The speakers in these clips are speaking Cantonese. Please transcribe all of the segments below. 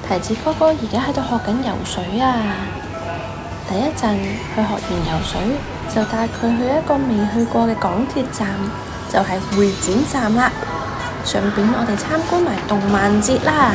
提子哥哥而家喺度學緊游水啊！第一陣佢學完游水，就帶佢去一個未去過嘅港鐵站，就係會展站啦。順便我哋參觀埋動漫節啦。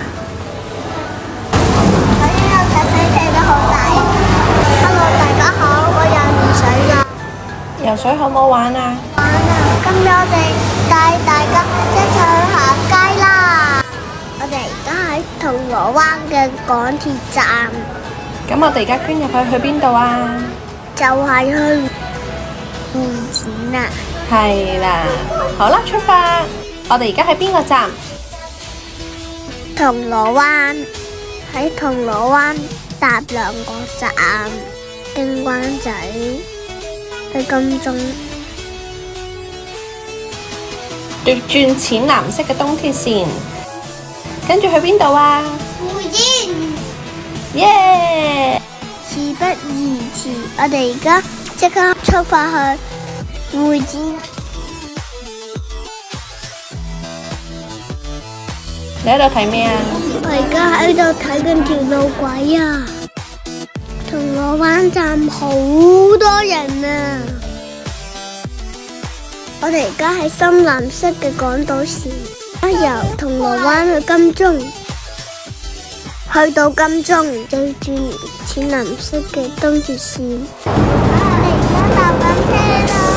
我呢個石仔踢得好大。Hello， 大家好，我游完水啦。 游水好唔好玩啊？ 玩啊！今日我哋帶大家一齊去行街啦。我哋而家喺銅鑼灣嘅港鐵站。 咁我哋而家捐入去邊度啊？ 就係去會展啦。 係啦，好啦，出發！我哋而家喺邊個站？ 銅鑼灣，喺銅鑼灣搭2個站，經灣仔，去金鐘， 轉淺藍色嘅東鐵線，跟住去邊度啊？ 會展。 耶！ 事不宜遲，我哋而家即刻出發去會展。 你喺度睇咩啊？ 我而家喺度睇緊條路軌啊！銅鑼灣站好多人啊！我哋而家喺深藍色嘅港島線，由銅鑼灣去金鐘，去到金鐘再轉淺藍色嘅東鐵線。我哋而家搭緊車啦！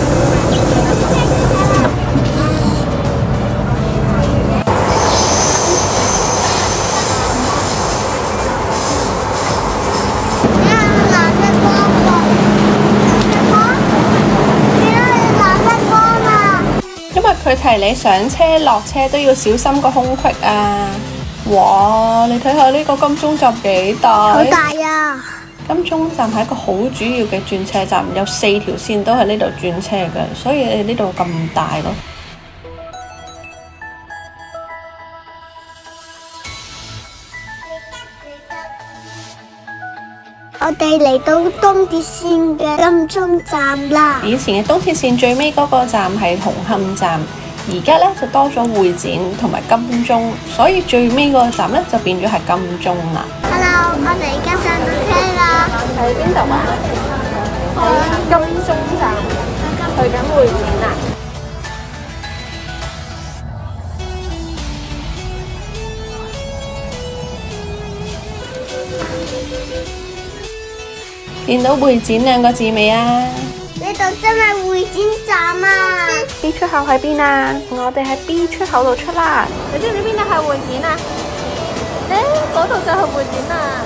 佢提你上車落車都要小心個空隙啊！哇，你睇下呢個金鐘站幾大？ 好大啊！ 金鐘站係一個好主要嘅轉車站，有4條線都喺呢度轉車嘅，所以呢度咁大咯。 我哋嚟到東鐵線嘅金鐘站啦。 以前嘅東鐵線最尾嗰個站係紅磡站，而家咧就多咗會展同埋金鐘，所以最尾嗰個站咧就變咗係金鐘啦。 Hello， 我哋而家上到車啦。 喺邊度啊？金鐘站，去緊會展啦。見到會展2個字未啊？ 呢度真係會展站啊 ！B 出口喺邊啊？我哋喺 B 出口度出啦。你知唔知邊度係會展啊？嗰度就係會展啦。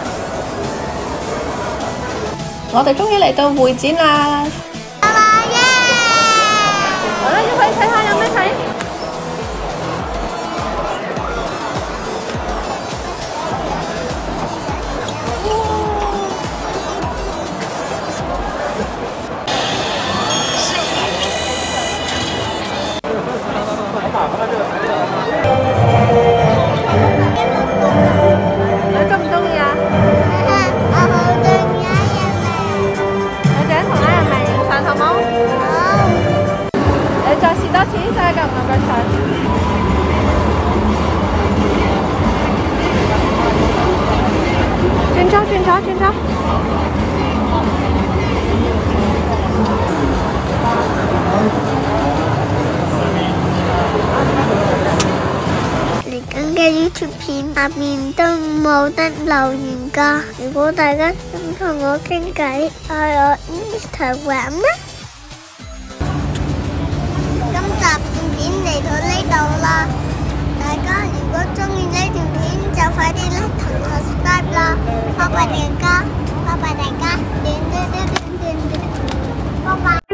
我哋終於嚟到會展啦！ 耶！ 好啦，一齊睇下有咩睇。你中唔中意啊？ 我好中意你想同阿人明影相好冇？ 好。 你再試多次，再撳個腳上。轉左，轉左，轉左。 嚟緊嘅YouTube片下面都冇得留言㗎。如果大家想同我傾偈，去我 Instagram 啦。今集片嚟到呢度啦，大家如果中意呢條片就快啲 like 同 subscribe 啦，拜拜大家，拜拜大家，拜拜。